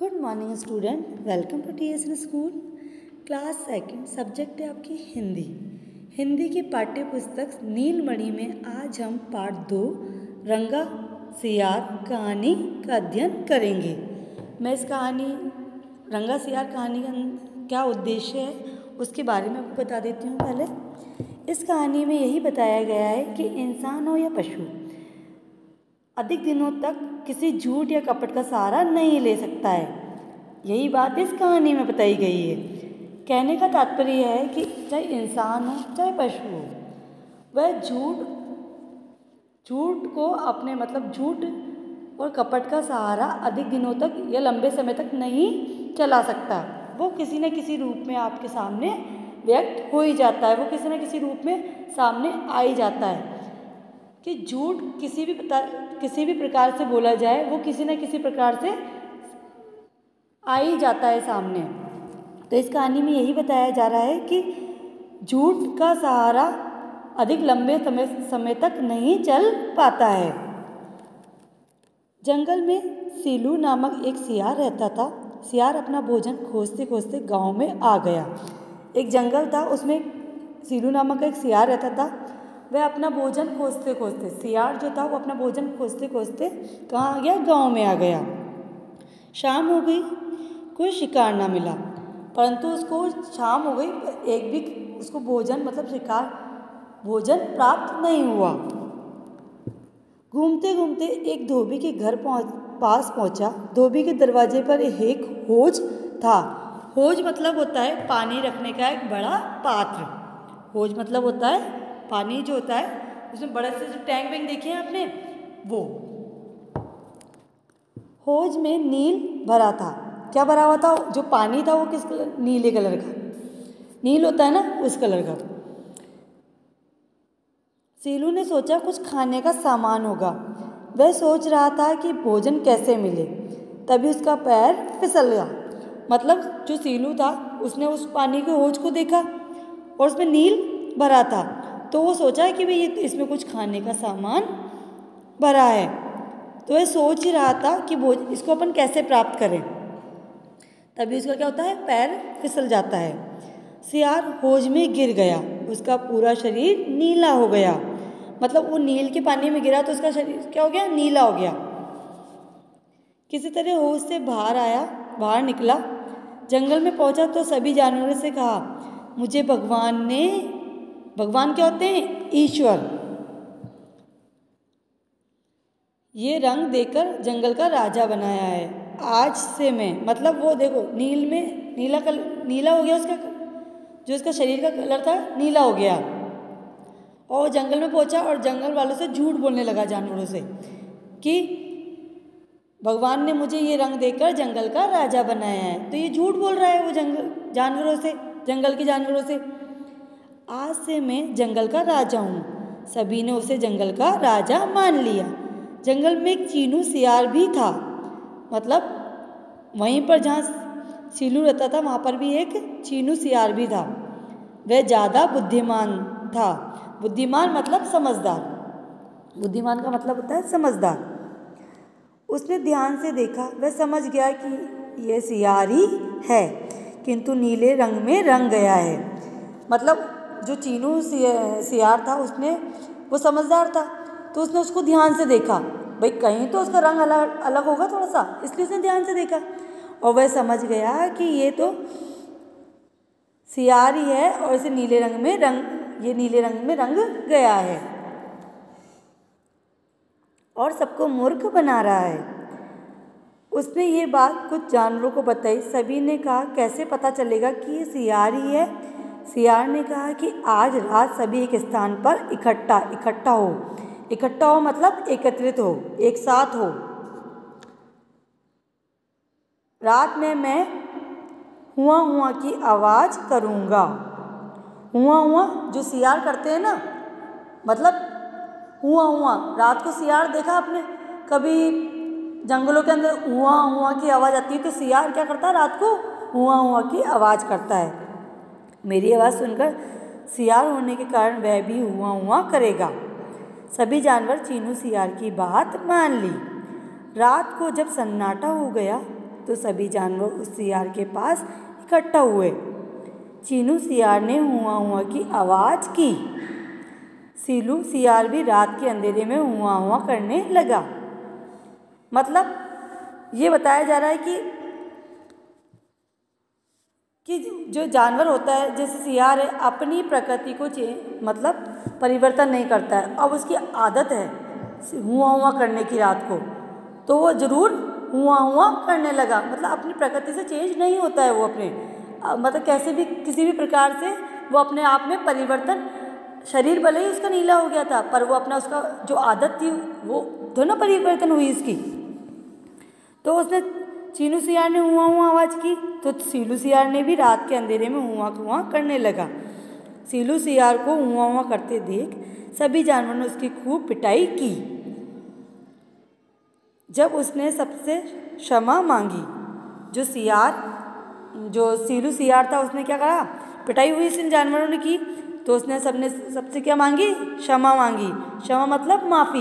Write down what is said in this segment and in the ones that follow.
Good morning student, welcome to TSN school. Class second, subject है आपकी हिंदी की पाठ्य पुस्तक नीलमणि में आज हम पार्ट 2 रंगा सियार कहानी का अध्ययन करेंगे। मैं इस कहानी रंगा सियार कहानी का क्या उद्देश्य है उसके बारे में आपको बता देती हूँ। पहले इस कहानी में यही बताया गया है कि इंसान हो या पशु अधिक दिनों तक किसी झूठ या कपट का सहारा नहीं ले सकता है। यही बात इस कहानी में बताई गई है। कहने का तात्पर्य है कि चाहे इंसान हो चाहे पशु हो, वह झूठ को अपने झूठ और कपट का सहारा अधिक दिनों तक या लंबे समय तक नहीं चला सकता। वो किसी न किसी रूप में आपके सामने व्यक्त हो ही जाता है, वो किसी न किसी रूप में सामने आ ही जाता है। कि झूठ किसी भी प्रकार से बोला जाए, वो किसी न किसी प्रकार से आ ही जाता है सामने। तो इस कहानी में यही बताया जा रहा है कि झूठ का सहारा अधिक लंबे समय तक नहीं चल पाता है। जंगल में सीलू नामक एक सियार रहता था। सियार अपना भोजन खोजते खोजते गांव में आ गया। एक जंगल था, उसमें सीलू नामक एक सियार रहता था। वह अपना भोजन खोजते खोजते, सियार जो था वो अपना भोजन खोजते खोजते कहाँ आ गया? गांव में आ गया। शाम हो गई, कोई शिकार ना मिला, परंतु उसको शाम हो गई, एक भी उसको भोजन भोजन प्राप्त नहीं हुआ। घूमते घूमते एक धोबी के घर पास पहुंचा। धोबी के दरवाजे पर एक हौज था। हौज होता है पानी रखने का एक बड़ा पात्र। हौज होता है पानी जो होता है, उसमें बड़े से जो टैंक वैंक देखे हैं आपने, वो। हौज में नील भरा था। क्या भरा हुआ था? जो पानी था वो किस कलर? नीले कलर का। नील होता है ना, उस कलर का। सीलू ने सोचा कुछ खाने का सामान होगा। वह सोच रहा था कि भोजन कैसे मिले, तभी उसका पैर फिसल गया। जो सीलू था उसने उस पानी के हौज को देखा और उसमें नील भरा था, तो वो सोचा कि भाई इसमें कुछ खाने का सामान भरा है। तो वह सोच ही रहा था कि इसको अपन कैसे प्राप्त करें, तभी उसका क्या होता है? पैर फिसल जाता है। सियार हौज में गिर गया। उसका पूरा शरीर नीला हो गया। वो नील के पानी में गिरा तो उसका शरीर क्या हो गया? नीला हो गया। किसी तरह हौज से बाहर निकला। जंगल में पहुंचा तो सभी जानवरों से कहा, मुझे भगवान क्या होते हैं? ईश्वर। ये रंग देकर जंगल का राजा बनाया है। आज से मैं वो देखो नील में नीला हो गया, उसका जो उसका शरीर का कलर था नीला हो गया। और जंगल में पहुंचा और जंगल वालों से झूठ बोलने लगा, जानवरों से, कि भगवान ने मुझे ये रंग देकर जंगल का राजा बनाया है। तो ये झूठ बोल रहा है वो जंगल के जानवरों से। आज से मैं जंगल का राजा हूँ। सभी ने उसे जंगल का राजा मान लिया। जंगल में एक चीनू सियार भी था। वहीं पर जहाँ सीलू रहता था वहाँ पर भी एक चीनू सियार भी था। वह ज़्यादा बुद्धिमान था। बुद्धिमान समझदार। बुद्धिमान का होता है समझदार। उसने ध्यान से देखा। वह समझ गया कि यह सियार ही है, किंतु नीले रंग में रंग गया है। जो चीनू सियार था वो समझदार था, तो उसने उसको ध्यान से देखा। भाई कहीं तो उसका रंग अलग होगा थोड़ा सा, इसलिए उसने ध्यान से देखा और वह समझ गया कि ये तो सियार ही है और इसे नीले रंग में रंग गया है और सबको मूर्ख बना रहा है। उसने ये बात कुछ जानवरों को बताई। सभी ने कहा, कैसे पता चलेगा कि ये सियार ही है? सियार ने कहा कि आज रात सभी एक स्थान पर इकट्ठा हो। एकत्रित हो, एक साथ हो। रात में मैं हुआ हुआ की आवाज़ करूँगा। हुआ जो सियार करते हैं ना, हुआ रात को सियार देखा आपने कभी? जंगलों के अंदर हुआ की आवाज़ आती है, तो सियार क्या करता है? रात को हुआ की आवाज़ करता है। मेरी आवाज़ सुनकर सियार होने के कारण वह भी हुआ करेगा। सभी जानवर चीनू सियार की बात मान ली। रात को जब सन्नाटा हो गया तो सभी जानवर उस सियार के पास इकट्ठा हुए। चीनू सियार ने हुआ हुआ की आवाज़ की। सीलू सियार भी रात के अंधेरे में हुआ हुआ करने लगा। मतलब ये बताया जा रहा है कि जो जानवर होता है, जैसे सियार है, अपनी प्रकृति को मतलब परिवर्तन नहीं करता है। अब उसकी आदत है हुआ हुआ करने की रात को, तो वो ज़रूर हुआ हुआ करने लगा। मतलब अपनी प्रकृति से चेंज नहीं होता है वो अपने, मतलब कैसे भी किसी भी प्रकार से वो अपने आप में परिवर्तन, शरीर भले ही उसका नीला हो गया था, पर वो अपना उसका जो आदत थी वो दोनों परिवर्तन हुई उसकी। तो उसने चीनू सियार ने हुआ हुआ आवाज़ की, तो सीलू सियार ने भी रात के अंधेरे में हुआ हुआ करने लगा। सीलू सियार को हुआ हुआ करते देख सभी जानवरों ने उसकी खूब पिटाई की। जब उसने सबसे क्षमा मांगी, जो सीलू सियार था, उसने क्या करा, पिटाई हुई इन जानवरों ने की, तो उसने सबसे क्या मांगी, क्षमा मांगी। क्षमा मतलब माफ़ी।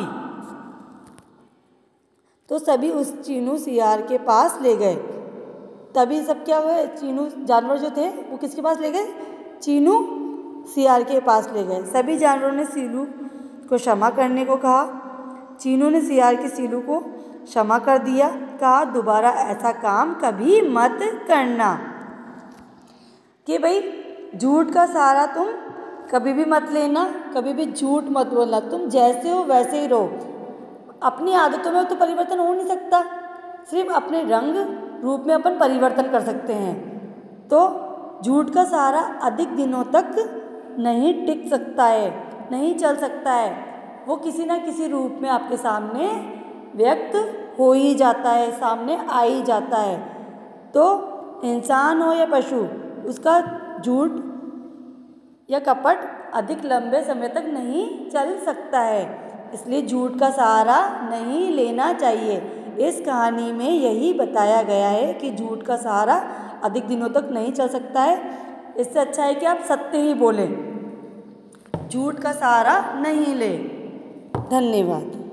तो सभी उस चीनू सियार के पास ले गए। तभी सब क्या हुए, चीनू जानवर जो थे वो किसके पास ले गए, चीनू सियार के पास ले गए। सभी जानवरों ने सीलू को क्षमा करने को कहा। चीनू ने सियार के सीलू को क्षमा कर दिया। कहा दोबारा ऐसा काम कभी मत करना, कि भाई झूठ का सहारा तुम कभी भी मत लेना, कभी भी झूठ मत बोलना, तुम जैसे हो वैसे ही रहो। अपनी आदतों में तो परिवर्तन हो नहीं सकता, सिर्फ अपने रंग रूप में अपन परिवर्तन कर सकते हैं। तो झूठ का सहारा अधिक दिनों तक नहीं टिक सकता है, नहीं चल सकता है। वो किसी ना किसी रूप में आपके सामने व्यक्त हो ही जाता है, सामने आ ही जाता है। तो इंसान हो या पशु, उसका झूठ या कपट अधिक लंबे समय तक नहीं चल सकता है, इसलिए झूठ का सहारा नहीं लेना चाहिए। इस कहानी में यही बताया गया है कि झूठ का सहारा अधिक दिनों तक नहीं चल सकता है। इससे अच्छा है कि आप सत्य ही बोलें, झूठ का सहारा नहीं लें। धन्यवाद।